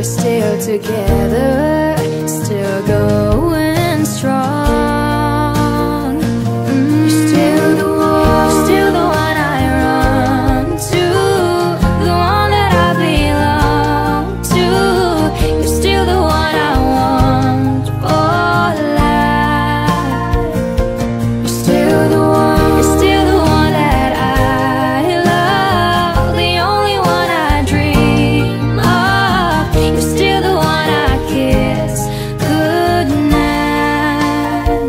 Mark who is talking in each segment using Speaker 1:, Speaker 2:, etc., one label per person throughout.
Speaker 1: We're still together, still going strong. You're still the one I run to, the one that I belong to. You're still the one I want for life. You're still the one that I love, the only one I dream of. You're still the one I kiss goodnight.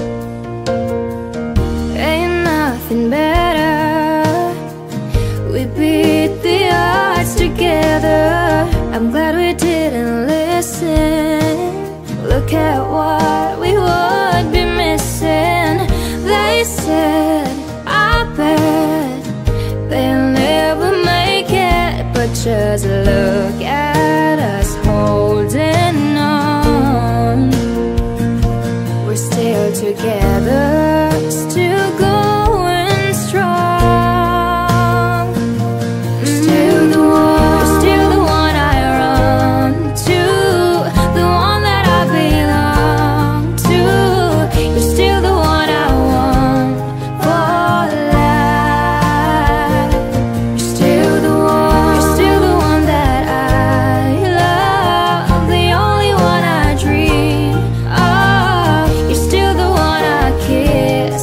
Speaker 1: Ain't nothing better. We beat the odds together. I'm glad we didn't listen. Look at what we would be missing. They said, I bet they'll never make it, but just look at us holding on. We're still together, still going strong. Still the one I run to, the one that I belong to. You're still the one I want for life. You're still the one that I love, the only one I dream of. You're still the one I kiss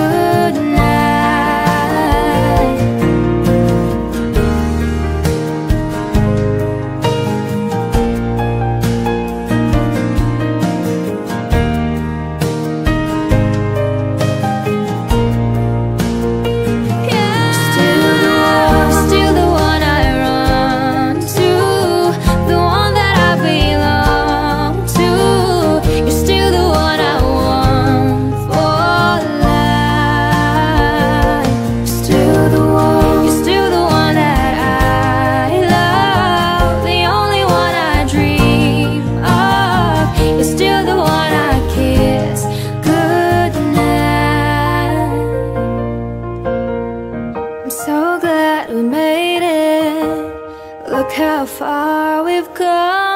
Speaker 1: goodnight. Yeah. Still the one I run to, the one that I belong to. You're still the one I want for life. You're still the one that I love, the only one I dream of. You're still the one I kiss goodnight. I'm so glad we made it. Look how far we've come.